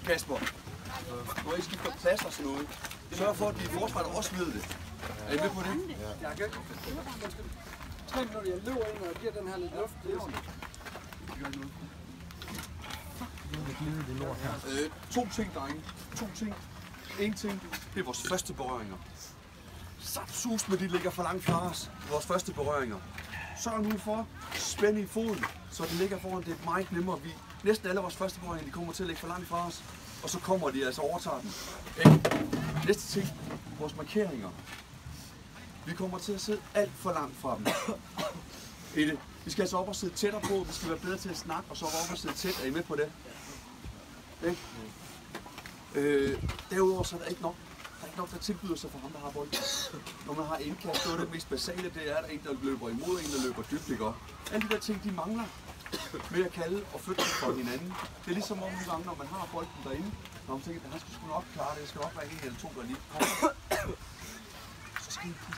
Kasper, når I skifter plads og sådan noget, sørg for, at de forsvarer også ved det. Er I med på det? Ja. Jeg kan ikke. 3 minutter, jeg løber ind og giver den her lidt luft. To ting, drenge. To ting. En ting, det er vores første berøringer. Sus med de ligger for langt fra os. Vores første berøringer. Sørg nu for spænd i foden, så det ligger foran. Det er meget nemmere. Næsten alle vores første berøringer, de kommer til at ligge for langt fra os. Og så kommer de altså overtager den. Næste ting, vores markeringer. Vi kommer til at sidde alt for langt fra dem. Vi skal altså op og sidde tættere på. Vi skal være bedre til at snakke, og så op og sidde tæt. Er I med på det? Derudover så er der ikke nok, der tilbyder sig for ham, der har bolden. Når man har indkast, så er det mest basale, det er, at en, der løber imod, en, der løber dybt, ikke? Alle de der ting, de mangler med at kalde og flytte for hinanden. Det er ligesom om nogle gange, når man har bolden derinde, når man tænker, at han skal sgu nok klare det, jeg skal nok være en eller to, der lige kommer. Så skal I